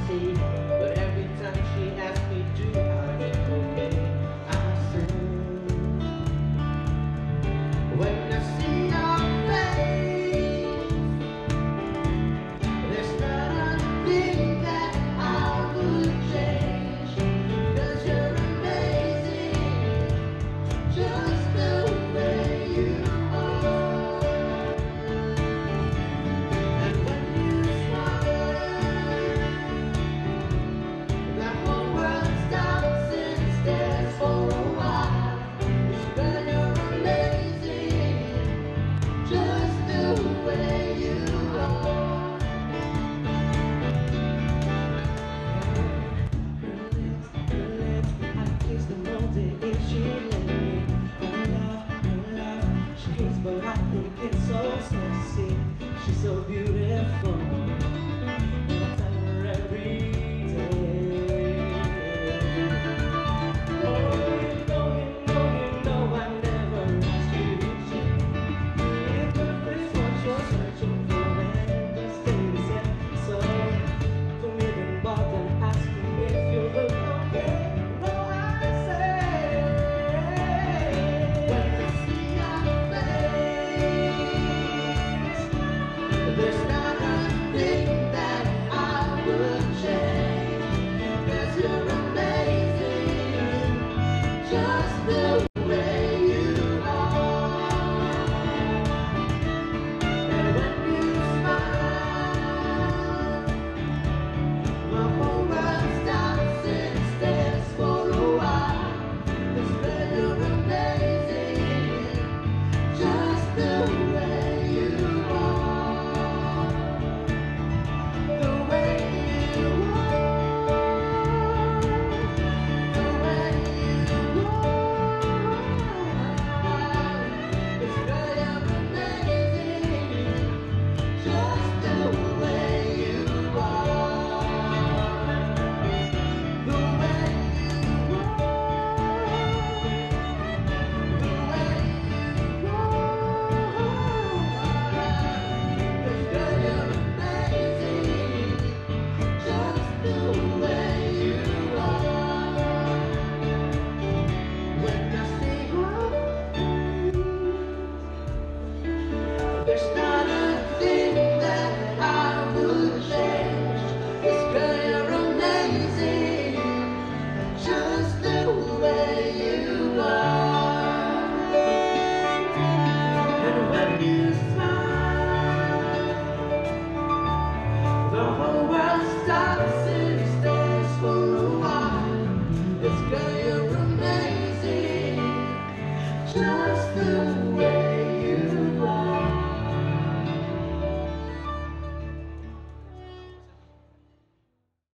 see. But every time she asks me, do I look okay? I say, when I see your face, there's not a thing that I would change. 'Cause you're amazing, just the way you are. And when you smile, the whole world stops and stares for a while. 'Cause girl, you're amazing, just the way you are. Her lips, I kiss them all day if she let me. Her love, she hates but I think it's so sexy. She's so beautiful, I tell her every day. Oh, you know I never asked you to change. If perfect's what you're searching for, then just stay the same. So don't even bother asking if you look okay. No, I say, when I see your face, there's